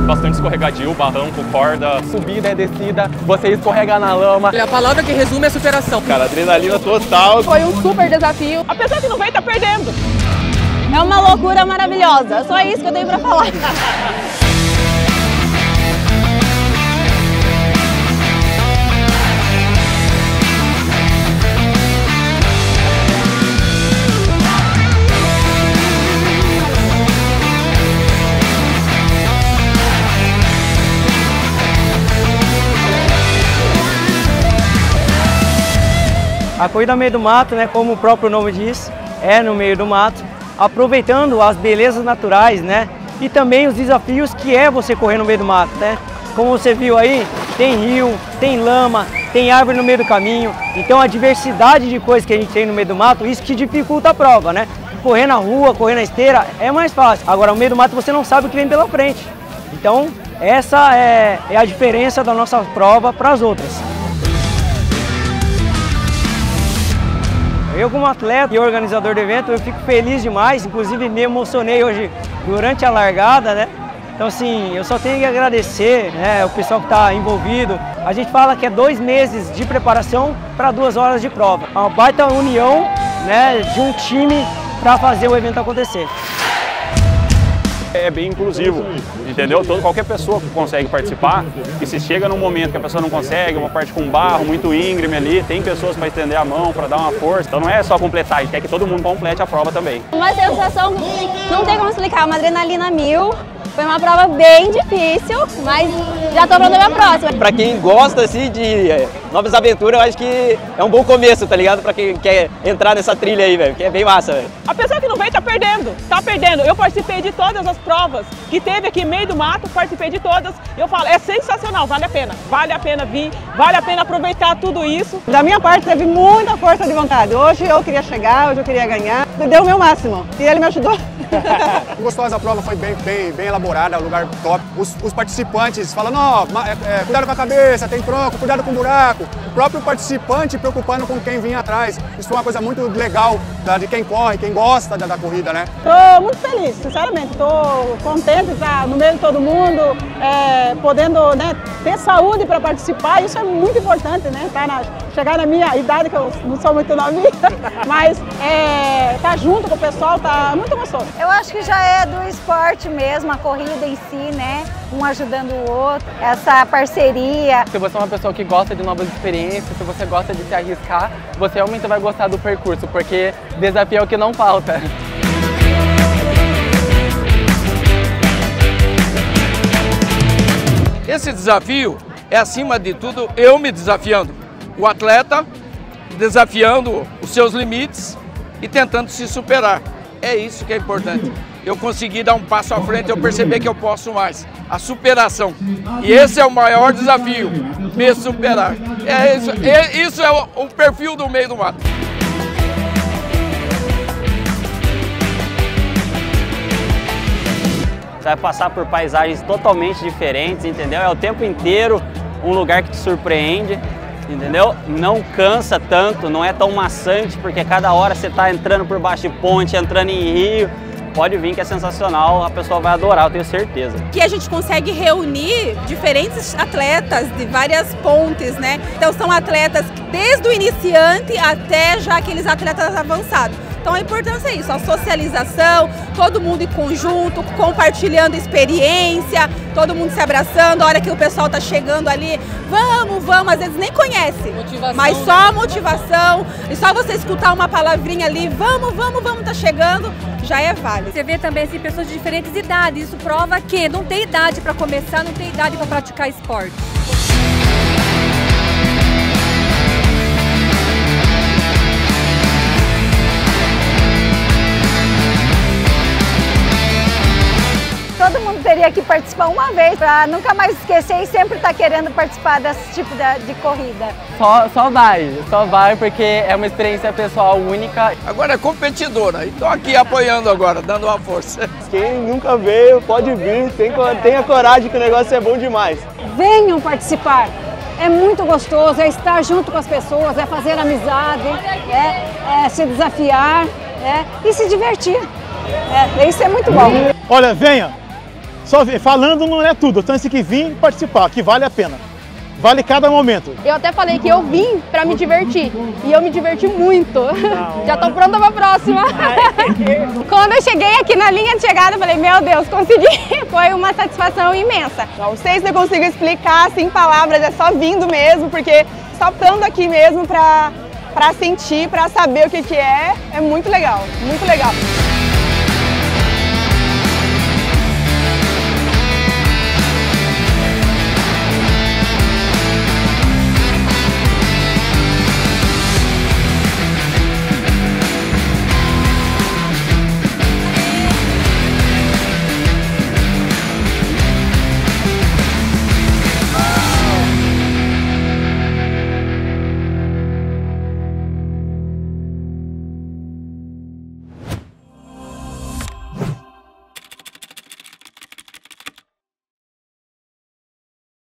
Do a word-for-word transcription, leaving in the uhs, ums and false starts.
bastante escorregadio, barranco, corda, subida e descida, você escorregar na lama. A palavra que resume é superação. Cara, adrenalina total. Foi um super desafio. A pessoa que não vem tá perdendo. É uma loucura maravilhosa, só isso que eu tenho pra falar. A corrida no meio do mato, né, como o próprio nome diz, é no meio do mato, aproveitando as belezas naturais, né, e também os desafios que é você correr no meio do mato, né. Como você viu aí, tem rio, tem lama, tem árvore no meio do caminho, então a diversidade de coisas que a gente tem no meio do mato, isso que dificulta a prova, né. Correr na rua, correr na esteira é mais fácil, agora no meio do mato você não sabe o que vem pela frente. Então essa é, é a diferença da nossa prova para as outras. Eu, como atleta e organizador do evento, eu fico feliz demais, inclusive me emocionei hoje durante a largada, né? Então, assim, eu só tenho que agradecer, né, o pessoal que está envolvido. A gente fala que é dois meses de preparação para duas horas de prova. É uma baita união, né, de um time para fazer o evento acontecer. É bem inclusivo, entendeu? Todo, qualquer pessoa consegue participar, e se chega num momento que a pessoa não consegue, uma parte com barro, muito íngreme ali, tem pessoas para estender a mão, para dar uma força. Então não é só completar, a gente quer que todo mundo complete a prova também. Uma sensação, não tem como explicar, uma adrenalina mil. Foi uma prova bem difícil, mas já estou pronta para a próxima. Para quem gosta assim, de é, novas aventuras, eu acho que é um bom começo, tá ligado? Para quem quer entrar nessa trilha aí, velho, que é bem massa, velho. A pessoa que não vem tá perdendo, tá perdendo. Eu participei de todas as provas que teve aqui no meio do mato, participei de todas. Eu falo, é sensacional, vale a pena. Vale a pena vir, vale a pena aproveitar tudo isso. Da minha parte, teve muita força de vontade. Hoje eu queria chegar, hoje eu queria ganhar. Deu o meu máximo e ele me ajudou. Gostosa, a prova foi bem, bem, bem elaborada, lugar top. Os, os participantes falam, não, é, é, cuidado com a cabeça, tem tronco, cuidado com o buraco. O próprio participante preocupando com quem vinha atrás. Isso foi uma coisa muito legal da, de quem corre, quem gosta da, da corrida, né? Estou muito feliz, sinceramente. Estou contente de estar no meio de todo mundo, é, podendo, né, ter saúde para participar. Isso é muito importante, né? Tá na, chegar na minha idade, que eu não sou muito novinha, mas é, tá junto com o pessoal, tá muito gostoso. Eu acho que já é do esporte mesmo, a corrida em si, né? Um ajudando o outro, essa parceria. Se você é uma pessoa que gosta de novas experiências, se você gosta de se arriscar, você realmente vai gostar do percurso, porque desafio é o que não falta. Esse desafio é, acima de tudo, eu me desafiando. O atleta desafiando os seus limites e tentando se superar. É isso que é importante. Eu consegui dar um passo à frente, eu perceber que eu posso mais. A superação. E esse é o maior desafio, me superar. É isso, é, isso é o, o perfil do meio do mato. Você vai passar por paisagens totalmente diferentes, entendeu? É o tempo inteiro um lugar que te surpreende, entendeu? Não cansa tanto, não é tão maçante, porque cada hora você está entrando por baixo de ponte, entrando em rio. Pode vir que é sensacional, a pessoa vai adorar, eu tenho certeza. Que a gente consegue reunir diferentes atletas de várias pontes, né? Então são atletas desde o iniciante até já aqueles atletas avançados. Então a importância é isso, a socialização, todo mundo em conjunto, compartilhando experiência, todo mundo se abraçando, a hora que o pessoal tá chegando ali, vamos, vamos, às vezes nem conhece, motivação, mas só a motivação, e só você escutar uma palavrinha ali, vamos, vamos, vamos, tá chegando, já é válido. Você vê também assim, pessoas de diferentes idades, isso prova que não tem idade para começar, não tem idade para praticar esporte. Todo mundo teria que participar uma vez para nunca mais esquecer e sempre estar querendo participar desse tipo de, de corrida. Só, só vai, só vai porque é uma experiência pessoal única. Agora é competidora, e estou aqui apoiando agora, dando uma força. Quem nunca veio pode vir, tem, tenha coragem que o negócio é bom demais. Venham participar! É muito gostoso, é estar junto com as pessoas, é fazer amizade, é, é se desafiar, é, e se divertir. É, isso é muito bom. Olha, venha! Só falando não é tudo, então esse que vir participar, que vale a pena. Vale cada momento. Eu até falei que eu vim pra me divertir e eu me diverti muito. Já tô pronta pra próxima. Quando eu cheguei aqui na linha de chegada, eu falei, meu Deus, consegui. Foi uma satisfação imensa. Não sei se eu consigo explicar assim em palavras, é só vindo mesmo, porque só estando aqui mesmo pra, pra sentir, pra saber o que que é, é muito legal, muito legal.